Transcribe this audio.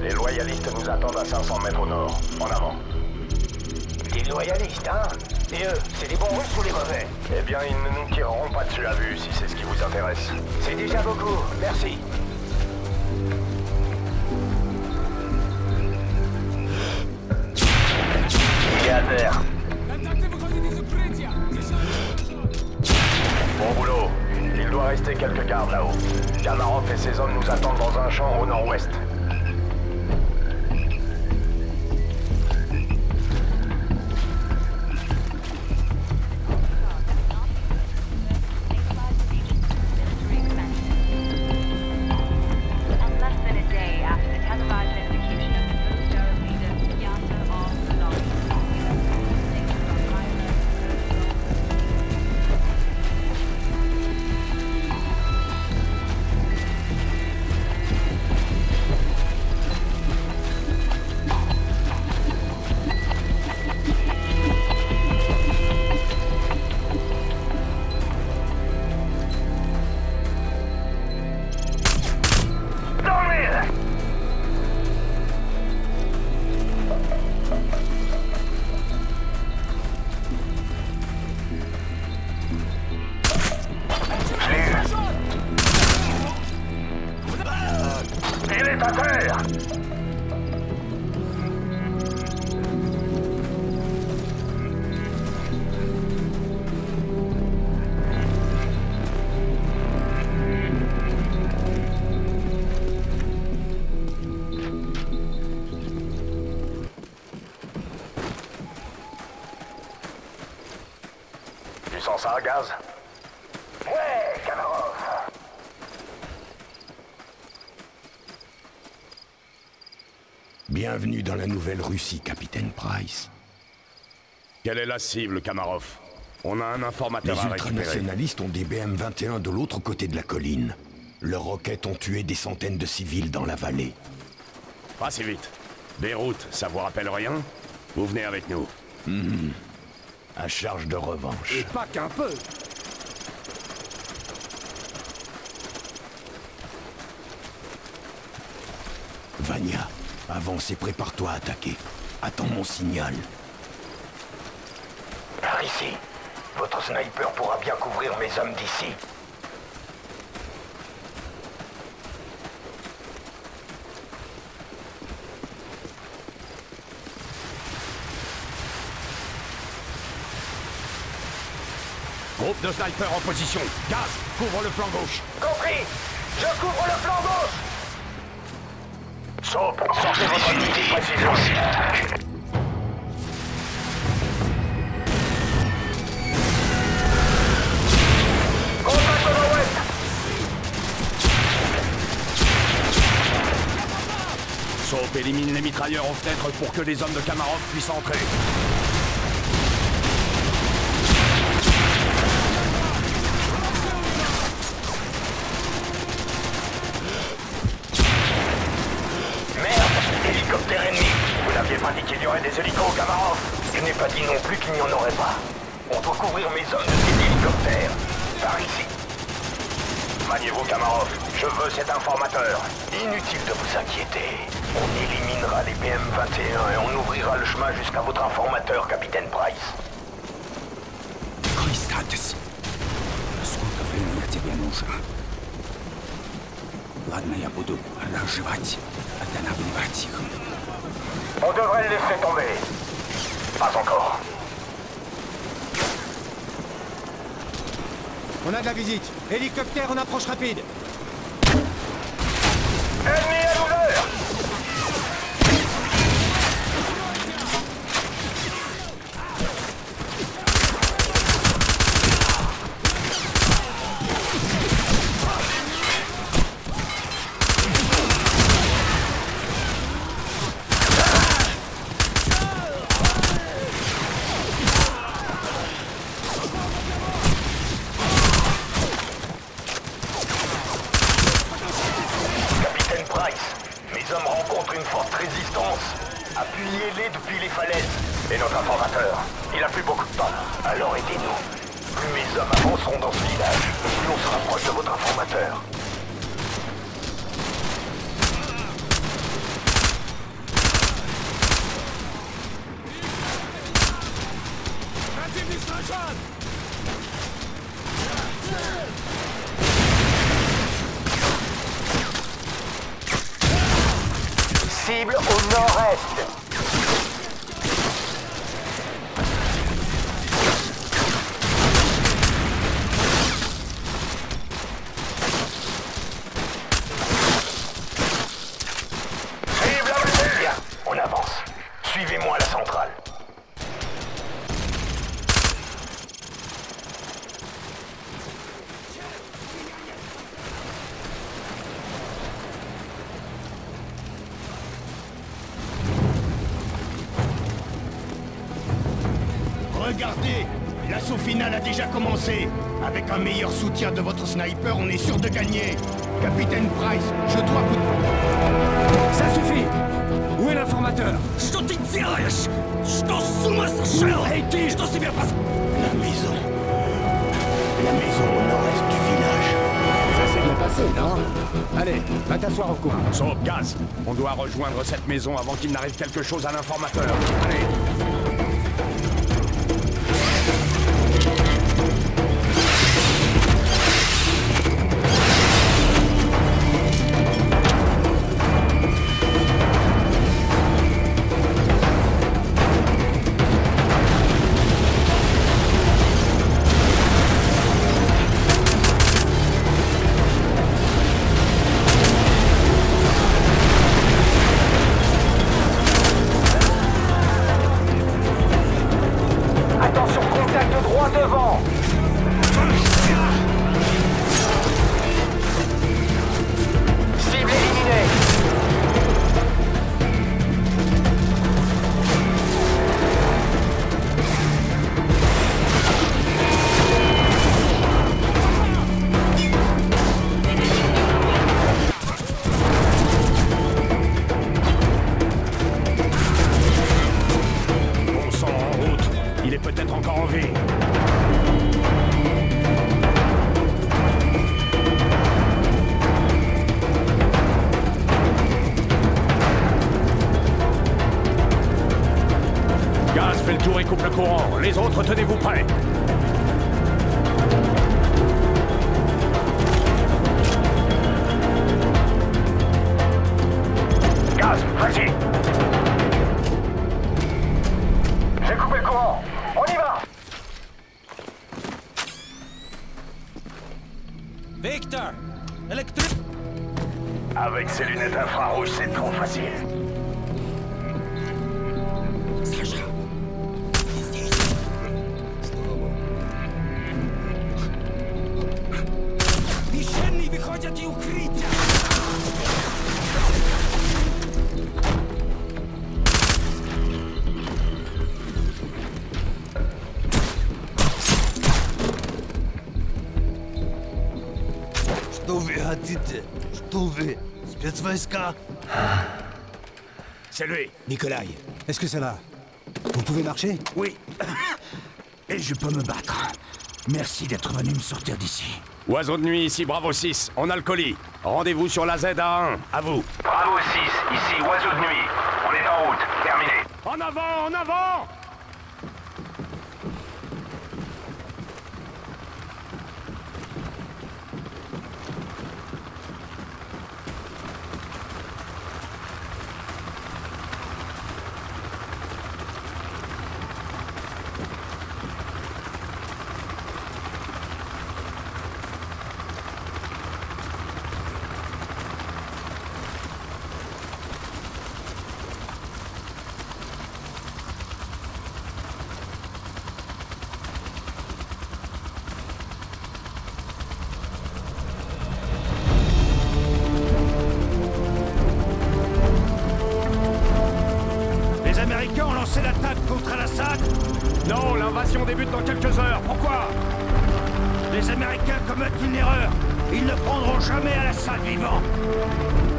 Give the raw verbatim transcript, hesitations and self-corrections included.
Les loyalistes nous attendent à cinq cents mètres au nord. En avant. Des loyalistes, hein? Et eux, c'est les bons Russes ou les mauvais? Eh bien, ils ne nous tireront pas dessus à vue, si c'est ce qui vous intéresse. C'est déjà beaucoup, merci. Il est à terre. Bon boulot. Il doit rester quelques gardes là-haut. Kamarov et ses hommes nous attendent dans un champ au nord-ouest. Tu sens ça, Gaz? Ouais, Kamarov. Bienvenue dans la Nouvelle-Russie, capitaine Price. Quelle est la cible, Kamarov? On a un informateur Les à récupérer. ultranationalistes ont des B M vingt et un de l'autre côté de la colline. Leurs roquettes ont tué des centaines de civils dans la vallée. Pas si vite. Beyrouth, ça vous rappelle rien? Vous venez avec nous. Mmh. À charge de revanche. Et pas qu'un peu. Vania, avance et prépare-toi à attaquer. Attends mon signal. Par ici. Votre sniper pourra bien couvrir mes hommes d'ici. Groupe de snipers en position. Gaz, couvre le flanc gauche. Compris. Je couvre le flanc gauche. Soap, sortez votre unité de précision. Contact au nord-ouest. Soap élimine les mitrailleurs aux fenêtres pour que les hommes de Kamarov puissent entrer. Hélicoptère ennemi. Vous n'aviez pas dit qu'il y aurait des hélicos, Kamarov. Je n'ai pas dit non plus qu'il n'y en aurait pas. On doit couvrir mes hommes de ces hélicoptères. Par ici. Maniez-vous, Kamarov. Je veux cet informateur. Inutile de vous inquiéter. On éliminera les B M vingt et un et on ouvrira le chemin jusqu'à votre informateur, capitaine Price. Христатис, сколько времени тебе нужно? Ладно, я буду разжевать, останавливать их. On devrait le laisser tomber. Pas encore. On a de la visite. Hélicoptère en approche rapide. Ennemi à l'ouvert. Appuyez-les depuis les falaises. Et notre informateur, il a plus beaucoup de temps. Alors aidez-nous. Plus mes hommes avanceront dans ce village, plus on se rapproche de votre informateur. Cible au nord-est. Cible abattue. Bien, on avance. Suivez-moi à la centrale. Regardez, l'assaut final a déjà commencé. Avec un meilleur soutien de votre sniper, on est sûr de gagner. Capitaine Price, je dois vous... Ça suffit! Où est l'informateur? Что ты делаешь? Что с ума сошел? Эй, ты, что себе пос... La maison. La maison au nord-est du village. Ça s'est bien passé, non? Allez, va t'asseoir au coin. Sauf Gaz. On doit rejoindre cette maison avant qu'il n'arrive quelque chose à l'informateur. Allez. Fais le tour et coupe le courant. Les autres, tenez-vous prêts. Gaz, vas-y. J'ai coupé le courant. On y va. Victor! Électrique! Avec ces lunettes infrarouges, c'est trop facile. Саша! Я здесь! Слава. Пещерные выходят и укрытия! Что вы хотите? Что вы? Спецвойска? C'est lui. Nikolai, est-ce que ça va? Vous pouvez marcher? Oui. Et je peux me battre. Merci d'être venu me sortir d'ici. Oiseau de nuit, ici Bravo six. On a le colis. Rendez-vous sur la Z A un. À vous. Bravo six, ici Oiseau de nuit. On est en route. Terminé. En avant, en avant! Les Américains ont lancé l'attaque contre Al-Assad. Non, l'invasion débute dans quelques heures. Pourquoi? Les Américains commettent une erreur. Ils ne prendront jamais Al-Assad vivant.